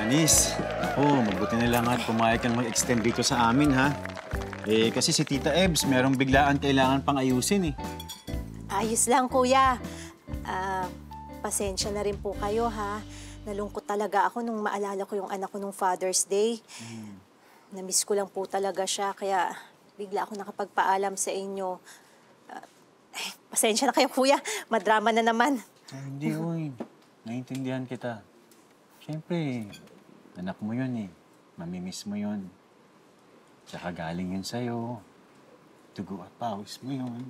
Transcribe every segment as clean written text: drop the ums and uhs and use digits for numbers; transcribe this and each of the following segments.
Janice, mabuti na lang at pumayag kang mag-extend dito sa amin, ha? Kasi si Tita Ebs, merong biglaan kailangan pang ayusin, eh. Ayos lang, kuya. Pasensya na rin po kayo, ha? Nalungkot talaga ako nung maalala ko yung anak ko nung Father's Day. Namiss ko lang po talaga siya, kaya bigla ako nakapagpaalam sa inyo. Pasensya na kayo, kuya. Madrama na naman. Hindi, uy. Naintindihan kita. Siyempre, anak mo yun, eh. Mamimiss mo yun. Tsaka galing yun sa'yo. Dugo at pawis mo yun.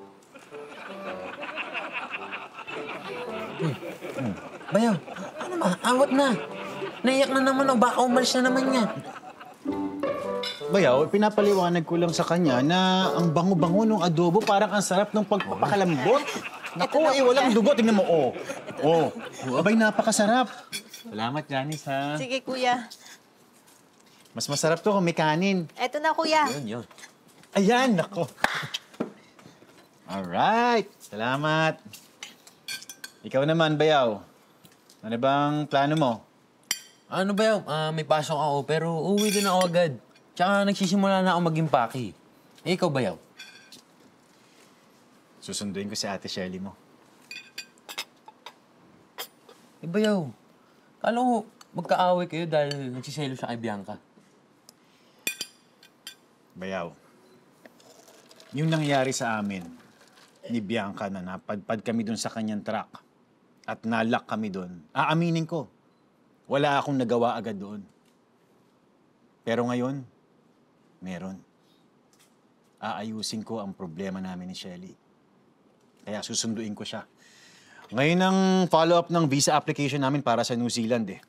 Bayaw, ano ba? Awat na. Naiyak na naman o baka umalis na naman yan. Bayaw, pinapaliwanag ko lang sa kanya na ang bango-bango ng adobo parang ang sarap ng pagpapakalambot. Naku, walang dugo. Tingnan mo, Abay, napakasarap. Salamat, Janice, ha? Sige, kuya. Mas masarap to kung may kanin. Eto na, kuya. Yun. Ayan, nako. Alright, salamat. Ikaw naman, Bayaw. Ano bang plano mo? Ano Bayaw, may pasok ako pero uuwi din ako agad. Tsaka nagsisimula na ako maging paki. Ikaw Bayaw? Susunduin ko si Ate Shelly mo. Bayaw, kala ko magkaaway kayo dahil nagsiselo siya kay Bianca. Bayaw, yung nangyari sa amin ni Bianca na napadpad kami dun sa kanyang truck at nalock kami dun, aaminin ko, wala akong nagawa agad doon. Pero ngayon, meron. Aayusin ko ang problema namin ni Shelly. Kaya susunduin ko siya. Ngayon ang follow-up ng visa application namin para sa New Zealand, eh.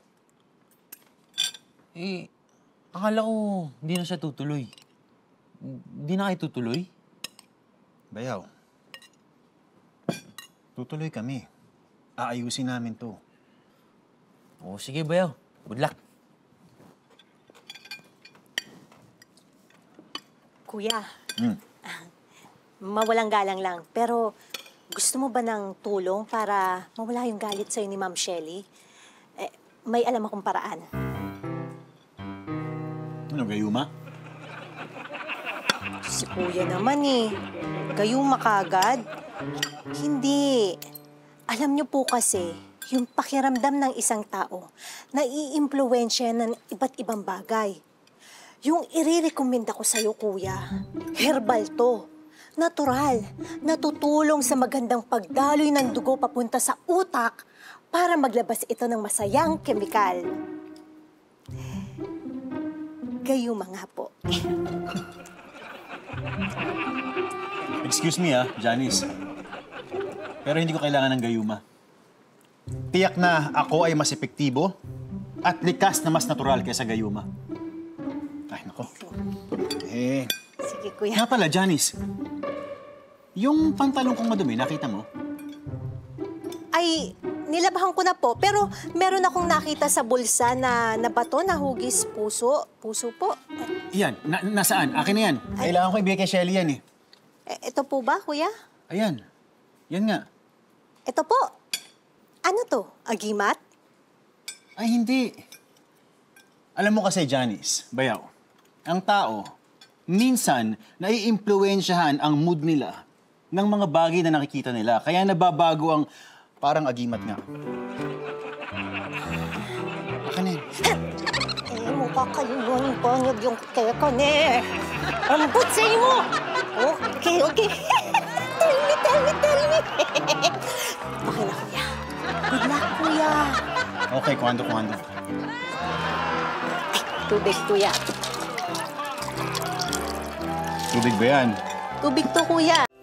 Akala ko hindi na siya tutuloy. Hindi na kayo tutuloy? Bayaw, tutuloy kami. Aayusin namin to. Oo, sige Bayaw. Good luck. Kuya, mawalang galang lang. Pero gusto mo ba ng tulong para mawala yung galit sa'yo ni Ma'am Shelly? May alam akong paraan. Ano, Gayuma? Si kuya naman eh. Gayuma kagad? Hindi. Alam niyo po kasi, yung pakiramdam ng isang tao na i-impluwensya ng iba't ibang bagay. Yung ire-recommenda ko sa'yo, kuya, herbal to. Natural. Natutulong sa magandang pagdaloy ng dugo papunta sa utak para maglabas ito ng masayang kemikal. Gayuma nga po. Excuse me, Janice. Pero hindi ko kailangan ng gayuma. Tiyak na ako ay mas epektibo at likas na mas natural kaysa gayuma. Ay, nako. Sige, kuya. Nga pala, Janice. Yung pantalong kong madumi, nakita mo? Ay, nilabahan ko na po. Pero meron akong nakita sa bulsa na bato na hugis puso. Puso po. Yan, nasaan? Akin na yan. Kailangan ko ibigay kay Shelly yan, eh. Ito po ba, kuya? Ayan. Yan nga. Ito po. Ano to? Agimat? Ay, hindi. Alam mo kasi, Janice, Bayaw, ang tao, minsan, naiimpluwensyahan ang mood nila ng mga bagay na nakikita nila. Kaya nababago ang parang agimat nga. Akin na yan. Mukha kayong banyag yung teka ne. Ambot sa mo. Okay. Tell me. Okay na, kuya. Good luck, kuya. Okay, kuhando. Tubig, kuya. Tubig ba yan? Tubig to, kuya.